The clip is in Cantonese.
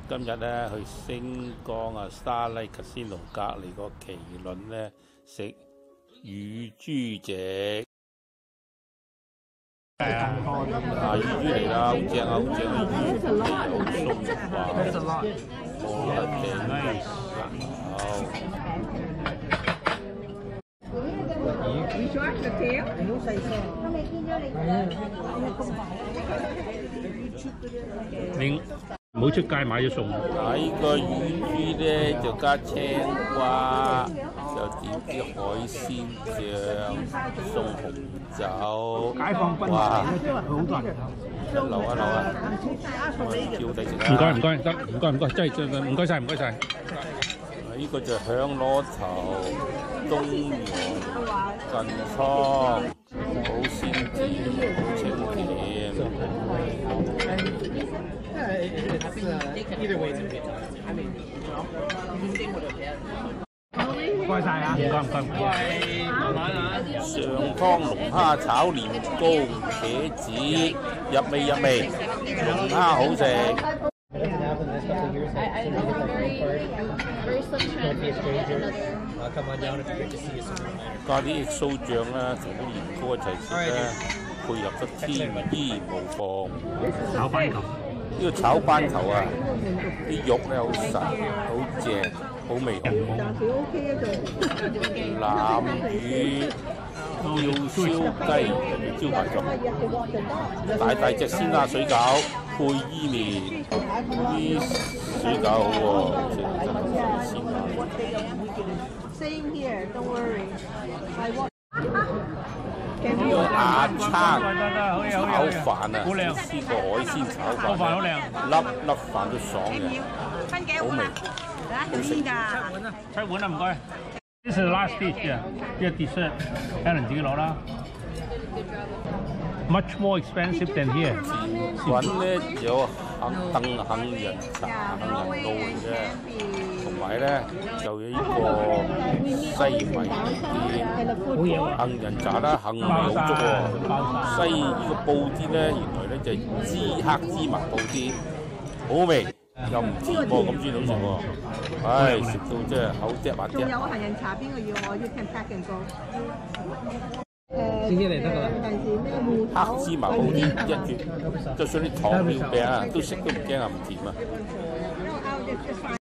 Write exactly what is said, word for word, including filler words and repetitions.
今日咧去星江啊 Starlight Casino 隔離個麒麟咧食乳豬席。啊，乳豬嚟啦，好正啊，好正啊，乳豬有鬆化，好正好。 你唔好出街買咗餸。 嗱，呢個乳豬咧就加青瓜，就點啲海鮮醬，送紅酒。 解放軍哇！ 好多人。 留啊留啊！叫弟食啊！ 唔該唔該，得唔該唔該，真係真係唔該晒唔該晒。 呢個就響螺頭、冬蓉、近倉，好鮮甜，好清甜。 唔該晒啊！ 唔該唔該唔該。 上湯龍蝦炒年糕、茄子，入味入味，龍蝦好食。加啲 X O 醬啦，同啲年糕一齊食咧，配合得天衣無縫。 炒班頭， 呢個炒班頭啊，啲肉咧好實，好正，好味好好。南乳吊燒雞招牌餸，大大隻鮮蝦水餃配伊麵，啲水餃好喎，真係鮮蝦。 Same here, don't worry. I want. 呢個亞餐炒飯啊，試過海鮮炒飯， 好靚， 粒粒飯都爽嘅，好味，好食。 七碗啊唔該。This is the last dish 啊，呢個 dessert，Helen 自己攞啦。Much more expensive than here。 滾咧有杏杏仁茶、杏仁露嚟嘅，同埋咧就有呢個西米啲杏仁茶啦，杏味好足喎。西呢個布丁咧，原來咧就係芝黑芝麻布丁，好味又唔甜喎，咁先好食喎。唉，食到真係口嗒眼嗒。 仲有杏仁茶，邊個要我？You can pack and go。 先先嚟得㗎啦。 黑芝麻布丁一絕，就算你糖尿病啊，都食都唔驚啊，唔甜啊。